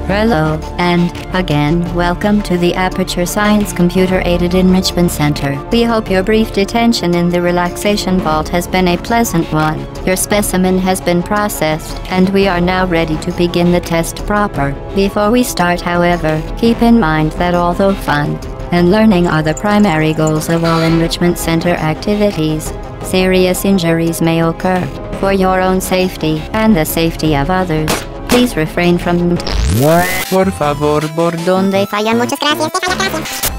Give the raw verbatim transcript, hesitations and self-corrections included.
Hello, and, again, welcome to the Aperture Science Computer Aided Enrichment Center. We hope your brief detention in the relaxation vault has been a pleasant one. Your specimen has been processed, and we are now ready to begin the test proper. Before we start, however, keep in mind that although fun and learning are the primary goals of all enrichment center activities, serious injuries may occur. For your own safety and the safety of others, please refrain from... Por favor, por donde fallan. Muchas gracias. Deja la clase.